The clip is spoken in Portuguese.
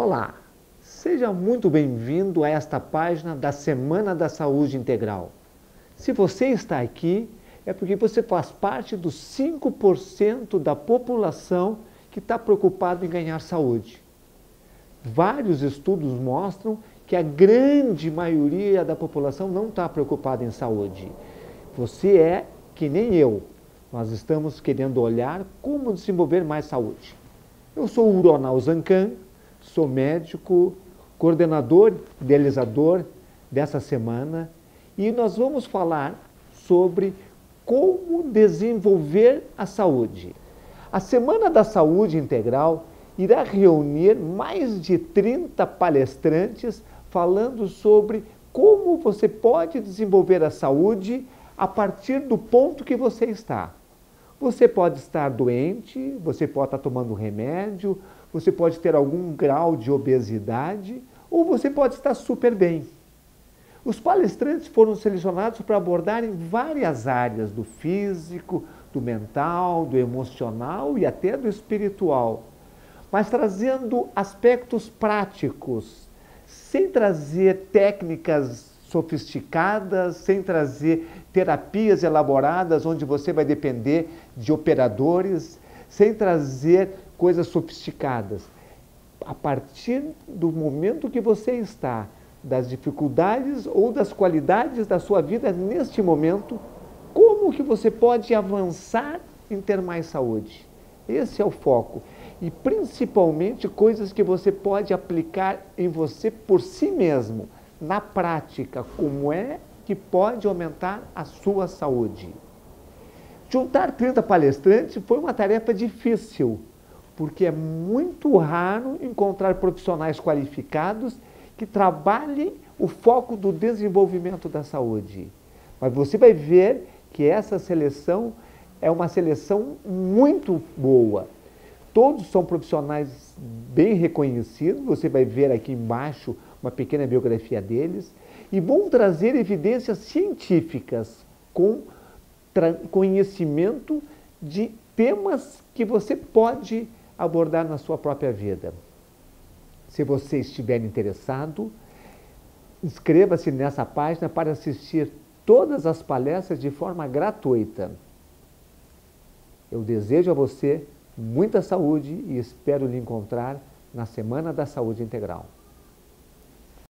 Olá, seja muito bem-vindo a esta página da Semana da Saúde Integral. Se você está aqui, é porque você faz parte dos 5% da população que está preocupado em ganhar saúde. Vários estudos mostram que a grande maioria da população não está preocupada em saúde. Você é que nem eu. Nós estamos querendo olhar como desenvolver mais saúde. Eu sou o Ronald Zancan, sou médico, coordenador, idealizador dessa semana e nós vamos falar sobre como desenvolver a saúde. A Semana da Saúde Integral irá reunir mais de 30 palestrantes falando sobre como você pode desenvolver a saúde a partir do ponto que você está. Você pode estar doente, você pode estar tomando remédio, você pode ter algum grau de obesidade ou você pode estar super bem. Os palestrantes foram selecionados para abordarem várias áreas do físico, do mental, do emocional e até do espiritual, mas trazendo aspectos práticos, sem trazer técnicas sofisticadas, sem trazer terapias elaboradas onde você vai depender de operadores, sem trazer coisas sofisticadas. A partir do momento que você está, das dificuldades ou das qualidades da sua vida neste momento, como que você pode avançar em ter mais saúde? Esse é o foco. E principalmente coisas que você pode aplicar em você por si mesmo, na prática, como é que pode aumentar a sua saúde. Juntar 30 palestrantes foi uma tarefa difícil, porque é muito raro encontrar profissionais qualificados que trabalhem o foco do desenvolvimento da saúde. Mas você vai ver que essa seleção é uma seleção muito boa. Todos são profissionais bem reconhecidos, você vai ver aqui embaixo uma pequena biografia deles, e vão trazer evidências científicas com conhecimento de temas que você pode abordar na sua própria vida. Se você estiver interessado, inscreva-se nessa página para assistir todas as palestras de forma gratuita. Eu desejo a você muita saúde e espero lhe encontrar na Semana da Saúde Integral.